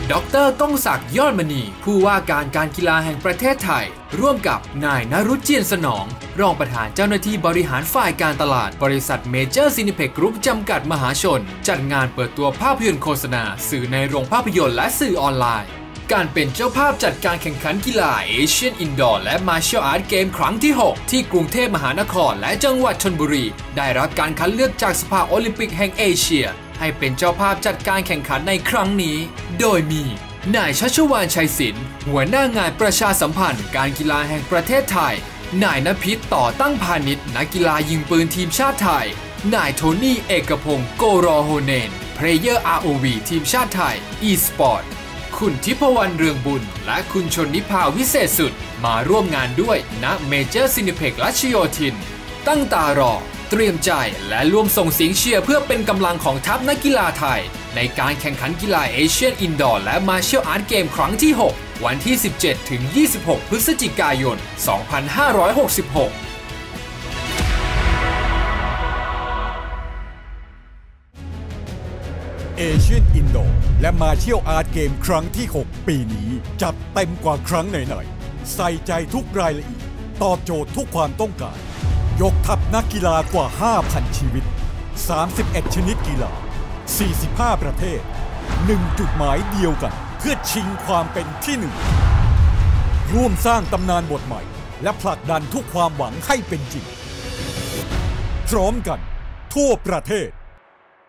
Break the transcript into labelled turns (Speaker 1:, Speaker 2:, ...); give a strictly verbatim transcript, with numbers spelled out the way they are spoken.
Speaker 1: ดร.ก้องศักดิ์ยอดมณีผู้ว่าการการกีฬาแห่งประเทศไทยร่วมกับนายนรุจน์ เจียนสนองรองประธานเจ้าหน้าที่บริหารฝ่ายการตลาดบริษัทเมเจอร์ซินิเพ็กกรุ๊ปจำกัดมหาชนจัดงานเปิดตัวภาพยนตร์โฆษณาสื่อในโรงภาพยนตร์และสื่อออนไลน์การเป็นเจ้าภาพจัดการแข่งขันกีฬาเอเชียนอินดอร์และมาร์เชียลอาร์ตเกมครั้งที่หกที่กรุงเทพมหานครและจังหวัดชลบุรีได้รับการคัดเลือกจากสภาโอลิมปิกแห่งเอเชียให้เป็นเจ้าภาพจัดการแข่งขันในครั้งนี้โดยมีนายชัชวาลชัยศิลป์หัวหน้างานประชาสัมพันธ์การกีฬาแห่งประเทศไทยนายณพิษต่อตั้งพาณิชย์นักกีฬายิงปืนทีมชาติไทยนายโทนี่เอกพงศ์โกรอโฮเนนเพลเยอร์ อาร์ โอ วี ทีมชาติไทย อีสปอร์ตคุณทิพวรรณเรืองบุญและคุณชนนิภาวิเศษสุดมาร่วมงานด้วยณเมเจอร์ซินิเพ็กรัชโยธินตั้งตารอเตรียมใจและร่วมส่งเสียงเชียร์เพื่อเป็นกำลังของทัพนักกีฬาไทยในการแข่งขันกีฬาเอเชียนอินดอร์และมาร์เชียลอาร์ตเกมครั้งที่หกวันที่สิบเจ็ดถึงยี่สิบหกพฤศจิกายนสองพันห้าร้อยหกสิบหก
Speaker 2: เอเชียนอินดอร์และมาร์เชียลอาร์ตเกมครั้งที่หกปีนี้จัดเต็มกว่าครั้งไหนๆใส่ใจทุกรายละเอียดตอบโจทย์ทุกความต้องการยกทัพนักกีฬากว่า ห้าพัน ชีวิตสามสิบเอ็ดชนิดกีฬาสี่สิบห้าประเทศหนึ่งจุดหมายเดียวกันเพื่อชิงความเป็นที่หนึ่งร่วมสร้างตำนานบทใหม่และผลักดันทุกความหวังให้เป็นจริงพร้อมกันทั่วประเทศ